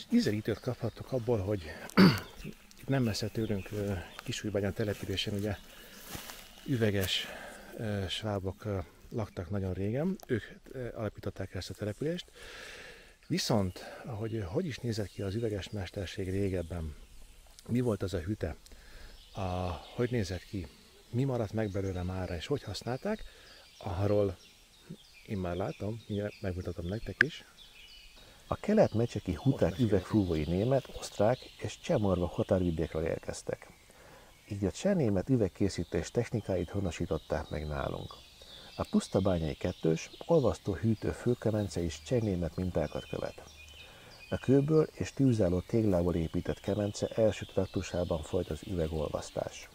ízelítőt kaphattok abból, hogy nem messze tőlünk Kisújbányán településen ugye üveges svábok laktak nagyon régen, ők alapították ezt a települést. Viszont, hogy is nézett ki az üveges mesterség régebben, mi volt az a hüte, hogy nézett ki, mi maradt meg belőle mára, és hogy használták, arról én már látom, megmutatom nektek is. A kelet-mecseki huták üvegfúvói német, osztrák és csehmorva határvidékről érkeztek. Így a cseh-német üvegkészítés technikáit honosították meg nálunk. A pusztabányai kettős, olvasztó hűtő főkemence is cseh-német mintákat követ. A kőből és tűzálló téglából épített kemence első traktusában folyt az üvegolvasztás.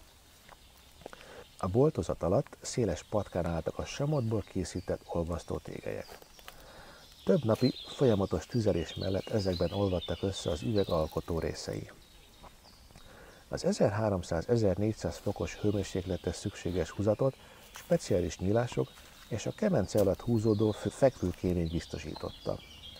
A boltozat alatt széles patkán álltak a samotból készített olvasztó tégelyek. Több napi folyamatos tüzelés mellett ezekben olvadtak össze az üveg alkotó részei. Az 1300-1400 fokos hőmérsékletes szükséges húzatot speciális nyílások és a kemence alatt húzódó fekvőkémény biztosította.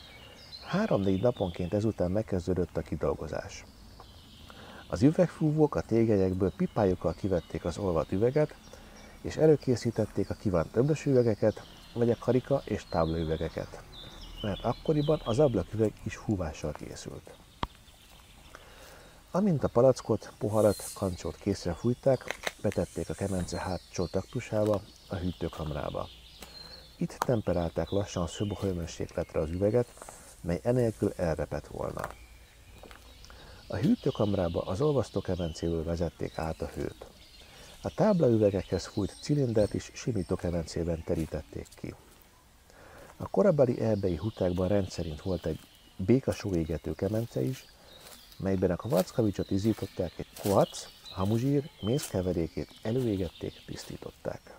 3-4 naponként ezután megkezdődött a kidolgozás. Az üvegfúvók a tégelyekből pipájukkal kivették az olvadt üveget, és előkészítették a kívánt öblös üvegeket, vagy a karika és táblaüvegeket, mert akkoriban az ablaküveg is fúvással készült. Amint a palackot, poharat, kancsót készre fújták, betették a kemence hátsó traktusába, a hűtőkamrába. Itt temperálták lassan szobahőmérsékletre az üveget, mely enélkül elrepett volna. A hűtőkamrába az olvasztókemencéből vezették át a hőt. A táblaüvegekhez fújt cilindert is simítókemencében terítették ki. A korabeli erdei hutákban rendszerint volt egy békasóégető kemence is, melyben a kvarckavicsot izzították, egy kvarc, hamuzsír, méz keverékét előégették, tisztították.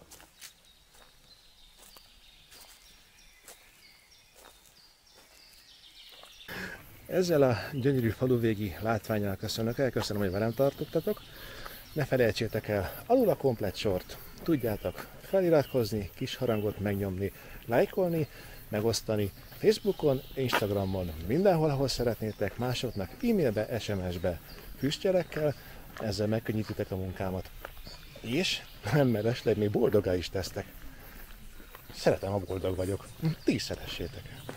Ezzel a gyönyörű faluvégi látvánnyal köszönök el, köszönöm, hogy velem tartottatok. Ne felejtsétek el alul a komplett sort. Tudjátok feliratkozni, kis harangot megnyomni, lájkolni, megosztani Facebookon, Instagramon, mindenhol, ahol szeretnétek, másoknak e-mailbe, SMS-be, füstjelekkel, ezzel megkönnyítitek a munkámat. És nem mellesleg még boldogá is tesztek. Szeretem, ha boldog vagyok. Ti is szeressétek.